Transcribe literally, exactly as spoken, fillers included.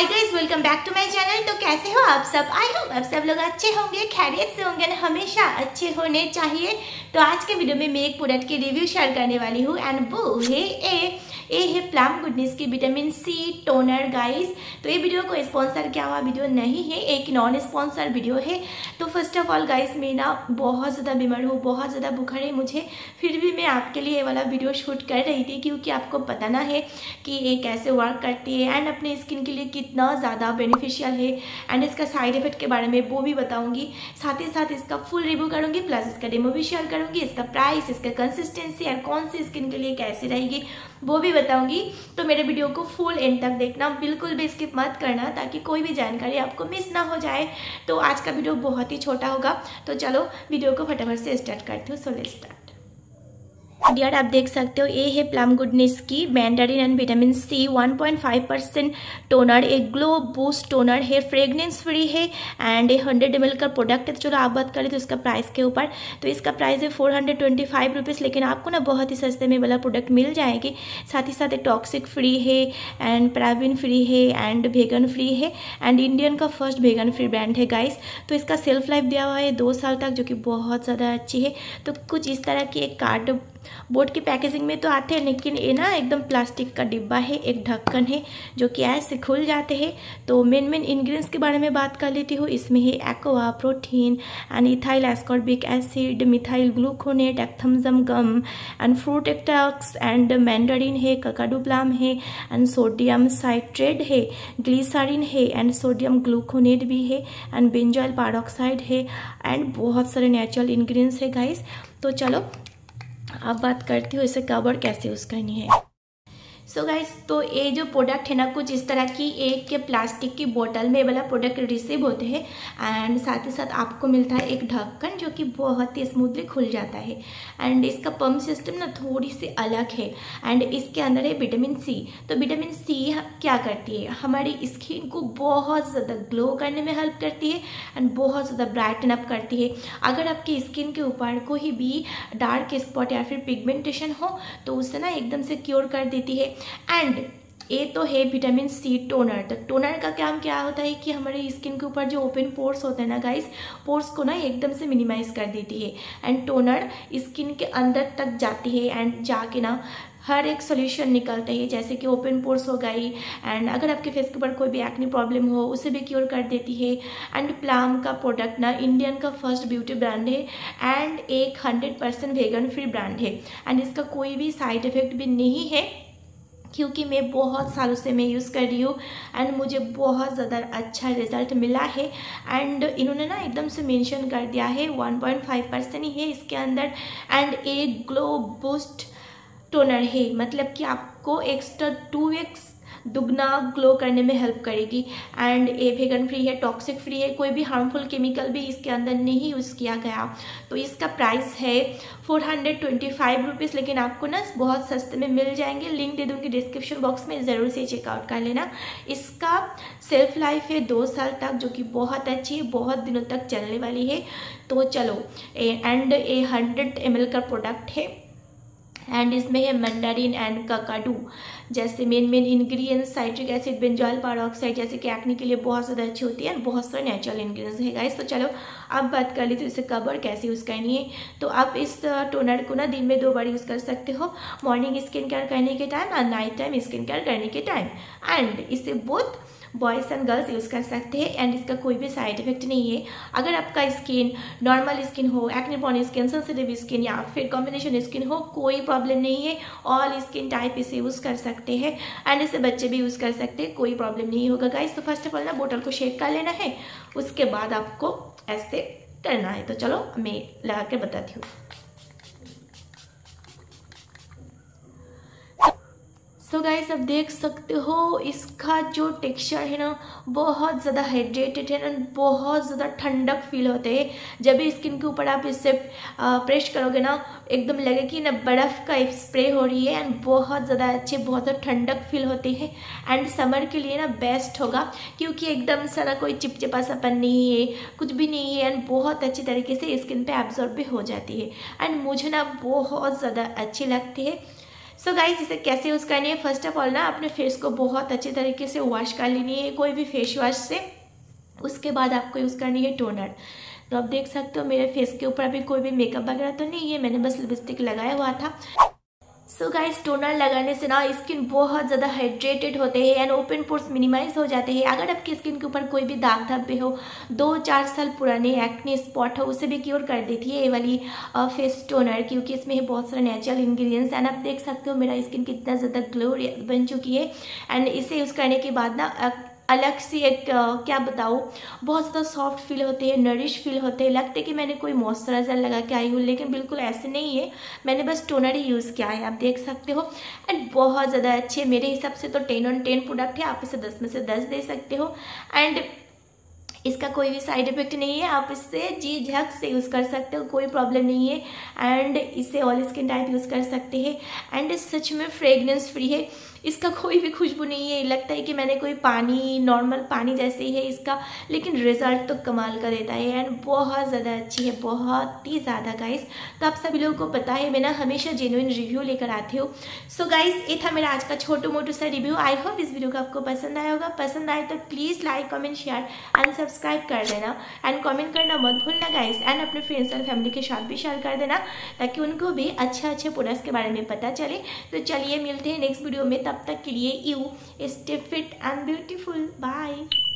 Hi guys, welcome back to my channel. तो कैसे हो आप सब? आई होप आप सब लोग अच्छे होंगे, खैरियत से होंगे, हमेशा अच्छे होने चाहिए। तो आज के वीडियो में मैं एक प्रोडक्ट की रिव्यू शेयर करने वाली हूँ एंड वो है ए ए है प्लम गुडनेस की विटामिन सी टोनर गाइस। तो ये वीडियो को स्पॉन्सर किया हुआ वीडियो नहीं है, एक नॉन स्पॉन्सर वीडियो है। तो फर्स्ट ऑफ ऑल गाइस, मैं ना बहुत ज़्यादा बीमार हूँ, बहुत ज़्यादा बुखार है मुझे, फिर भी मैं आपके लिए ये वाला वीडियो शूट कर रही थी क्योंकि आपको पता ना है कि ये कैसे वर्क करती है एंड अपने स्किन के लिए कितना ज़्यादा बेनिफिशियल है एंड इसका साइड इफेक्ट के बारे में वो भी बताऊंगी। साथ ही साथ इसका फुल रिव्यू करूंगी, प्लस इसका डेमो भी शेयर करूंगी, इसका प्राइस, इसका कंसिस्टेंसी और कौन सी स्किन के लिए कैसी रहेगी वो भी बताऊंगी। तो मेरे वीडियो को फुल एंड तक देखना, बिल्कुल भी स्किप मत करना ताकि कोई भी जानकारी आपको मिस ना हो जाए। तो आज का वीडियो बहुत ही छोटा होगा, तो चलो वीडियो को फटाफट से स्टार्ट करती हूँ। So let's start. डियर, आप देख सकते हो ये है प्लम गुडनेस की mandarin and vitamin C one point five percent toner, एक ग्लो बूस्ट टोनर है, फ्रेगनेंस फ्री है एंड ये हंड्रेड एम एल का प्रोडक्ट है। तो चलो आप बात करें तो इसका प्राइस के ऊपर, तो इसका प्राइस है four hundred twenty five rupees, लेकिन आपको ना बहुत ही सस्ते में वाला प्रोडक्ट मिल जाएगी। साथ ही साथ टॉक्सिक फ्री है एंड पैराबिन फ्री है एंड वेगन फ्री है एंड इंडियन का फर्स्ट वेगन फ्री ब्रांड है गाइस। तो इसका सेल्फ लाइफ दिया हुआ है दो साल तक, जो कि बहुत ज़्यादा अच्छी है। तो कुछ इस तरह की एक कार्ड बोर्ड की पैकेजिंग में तो आते हैं, लेकिन ये ना एकदम प्लास्टिक का डिब्बा है, एक ढक्कन है जो कि ऐसे खुल जाते हैं। तो मेन मेन इंग्रेडिएंट्स के बारे में बात कर लेती हूँ। इसमें है aqua protein and ethyl ascorbic acid, methyl gluconate, xanthan gum and fruit extracts and mandarin है, ककाडू प्लम है एंड सोडियम साइट्रेट है, ग्लिसरीन है एंड सोडियम ग्लूकोनेट भी है एंड बेंजोइल पैरोक्साइड है एंड बहुत सारे नेचुरल इंग्रेडिएंट्स है गाइस। तो चलो अब बात करती हूँ इसे कवर कैसे यूज़ करनी है। सो so गाइस, तो ये जो प्रोडक्ट है ना, कुछ इस तरह की एक के प्लास्टिक की बोतल में वाला प्रोडक्ट रिसीव होते हैं एंड साथ ही साथ आपको मिलता है एक ढक्कन जो कि बहुत ही स्मूथली खुल जाता है एंड इसका पंप सिस्टम ना थोड़ी सी अलग है एंड इसके अंदर है विटामिन सी। तो विटामिन सी क्या करती है, हमारी स्किन को बहुत ज़्यादा ग्लो करने में हेल्प करती है एंड बहुत ज़्यादा ब्राइटन अप करती है। अगर आपकी स्किन के ऊपर कोई भी डार्क स्पॉट या फिर पिगमेंटेशन हो तो उसे ना एकदम से क्योर कर देती है। एंड ये तो है विटामिन सी टोनर। तो टोनर का काम क्या होता है कि हमारे स्किन के ऊपर जो ओपन पोर्स होते हैं ना गाइस, पोर्स को ना एकदम से मिनिमाइज कर देती है एंड टोनर स्किन के अंदर तक जाती है एंड जाके ना हर एक सोल्यूशन निकलते हैं, जैसे कि ओपन पोर्स हो गई एंड अगर आपके फेस के ऊपर कोई भी एक्ने प्रॉब्लम हो उसे भी क्योर कर देती है। एंड प्लम का प्रोडक्ट ना इंडियन का फर्स्ट ब्यूटी ब्रांड है एंड एक hundred percent vegan free brand है एंड इसका कोई भी साइड इफेक्ट भी नहीं है क्योंकि मैं बहुत सालों से मैं यूज़ कर रही हूँ एंड मुझे बहुत ज़्यादा अच्छा रिजल्ट मिला है। एंड इन्होंने ना एकदम से मेंशन कर दिया है वन पॉइंट फाइव परसेंट ही है इसके अंदर एंड एक ग्लो बूस्ट टोनर है, मतलब कि आपको एक्स्ट्रा टू एक्स दुगना ग्लो करने में हेल्प करेगी एंड ये वेगन फ्री है, टॉक्सिक फ्री है, कोई भी हार्मफुल केमिकल भी इसके अंदर नहीं यूज़ किया गया। तो इसका प्राइस है four hundred twenty five rupees, लेकिन आपको ना बहुत सस्ते में मिल जाएंगे। लिंक दे दूँगी डिस्क्रिप्शन बॉक्स में, ज़रूर से चेकआउट कर लेना। इसका सेल्फ लाइफ है दो साल तक, जो कि बहुत अच्छी है, बहुत दिनों तक चलने वाली है। तो चलो, एंड ये हंड्रेड एम एल का प्रोडक्ट है एंड इसमें है मैंडारिन एंड ककाडू जैसे main main ingredients, citric acid, benzoyl peroxide जैसे कि एक्ने के लिए बहुत ज़्यादा अच्छी होती है, बहुत सारे नेचुरल इंग्रेडिएंट्स है गाइस। तो चलो अब बात कर ली तो इसे कवर कैसे यूज़ करनी है। तो आप इस टोनर को ना दिन में दो बार यूज़ कर सकते हो, मॉर्निंग स्किन केयर करने के टाइम और नाइट टाइम स्किन केयर करने के टाइम एंड इसे both boys and girls use कर सकते हैं एंड इसका कोई भी साइड इफेक्ट नहीं है। अगर आपका स्किन नॉर्मल स्किन हो, acne prone skin, sensitive skin या फिर कॉम्बिनेशन स्किन हो, कोई प्रॉब्लम नहीं है, ऑल स्किन टाइप इसे यूज़ कर सकते हैं एंड इसे बच्चे भी यूज़ कर सकते हैं, कोई प्रॉब्लम नहीं होगा गाइस। तो फर्स्ट ऑफ ऑल ना बोतल को शेक कर लेना है, उसके बाद आपको ऐसे करना है। तो चलो मैं लगा के बताती हूँ। सो so गाइस, आप देख सकते हो इसका जो टेक्सचर है ना बहुत ज़्यादा हाइड्रेटेड है ना, बहुत ज़्यादा ठंडक फील होते हैं जब भी स्किन के ऊपर आप इससे प्रेस करोगे ना, एकदम लगे कि ना बर्फ़ का स्प्रे हो रही है एंड बहुत ज़्यादा अच्छे, बहुत ज़्यादा ठंडक फील होती है एंड समर के लिए ना बेस्ट होगा क्योंकि एकदम सारा कोई चिपचिपा सापन नहीं है, कुछ भी नहीं है एंड बहुत अच्छी तरीके से स्किन पे एब्जॉर्ब भी हो जाती है एंड मुझे ना बहुत ज़्यादा अच्छी लगती है। सो गाइस इसे कैसे यूज़ करनी है, फर्स्ट ऑफ ऑल ना अपने फेस को बहुत अच्छे तरीके से वॉश कर लेनी है कोई भी फेस वॉश से। उसके बाद आपको यूज़ करनी है टोनर। तो आप देख सकते हो मेरे फेस के ऊपर अभी कोई भी मेकअप वगैरह तो नहीं है, मैंने बस लिपस्टिक लगाया हुआ था। सो गाइस टोनर लगाने से ना स्किन बहुत ज़्यादा हाइड्रेटेड होते हैं एंड ओपन पोर्स मिनिमाइज हो जाते हैं। अगर आपकी स्किन के ऊपर कोई भी दाग धब्बे हो, दो चार साल पुराने एक्ने स्पॉट हो, उसे भी क्योर कर देती है ये वाली फेस टोनर, क्योंकि इसमें है बहुत सारे नेचुरल इंग्रेडिएंट्स। एंड आप देख सकते हो मेरा स्किन कितना ज़्यादा ग्लोरियस बन चुकी है। एंड इसे यूज़ करने के बाद ना अलग सी एक uh, क्या बताऊँ, बहुत ज़्यादा सॉफ्ट फील होते हैं, नरिश फील होते हैं, लगते कि मैंने कोई मॉइस्चराइजर लगा के आई हूँ, लेकिन बिल्कुल ऐसे नहीं है, मैंने बस टोनर ही यूज़ किया है, आप देख सकते हो। एंड बहुत ज़्यादा अच्छे, मेरे हिसाब से तो टेन ऑन टेन प्रोडक्ट है, आप इसे दस में से दस दे सकते हो। एंड इसका कोई भी साइड इफेक्ट नहीं है, आप इससे जी झक से यूज़ कर सकते हो, कोई प्रॉब्लम नहीं है। एंड इसे ऑल स्किन टाइप यूज़ कर सकते हैं। एंड सच में फ्रेगनेंस फ्री है, इसका कोई भी खुशबू नहीं है, लगता है कि मैंने कोई पानी नॉर्मल पानी जैसे ही है इसका, लेकिन रिजल्ट तो कमाल का देता है। एंड बहुत ज़्यादा अच्छी है, बहुत ही ज़्यादा गाइस। तो आप सभी लोगों को पता है मैं ना हमेशा जेन्युइन रिव्यू लेकर आती हूँ। सो गाइस ये था मेरा आज का छोटू मोटू सा रिव्यू। आई होप इस वीडियो को आपको पसंद आया होगा। पसंद आए तो please like comment share and subscribe कर देना एंड कमेंट करना मत भूलना गाइस। एंड अपने फ्रेंड्स और फैमिली के साथ भी शेयर कर देना ताकि उनको भी अच्छे अच्छे प्रोडक्ट्स के बारे में पता चले। तो चलिए मिलते हैं नेक्स्ट वीडियो में, तब तक के लिए you stay fit and beautiful. Bye.